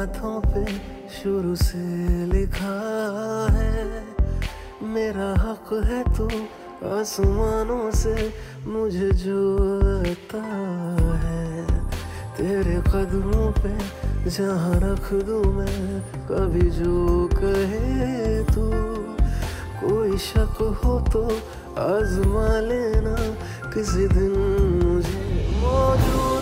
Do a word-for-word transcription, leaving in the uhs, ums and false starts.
हाथों पे शुरू से लिखा है, मेरा हक है तू आसमानों से मुझे जो आता है। तेरे कदमों पे जहाँ रख दूँ मैं कभी जो कहे तू, कोई शक हो तो आजमा लेना किसी दिन मुझे मौजूद।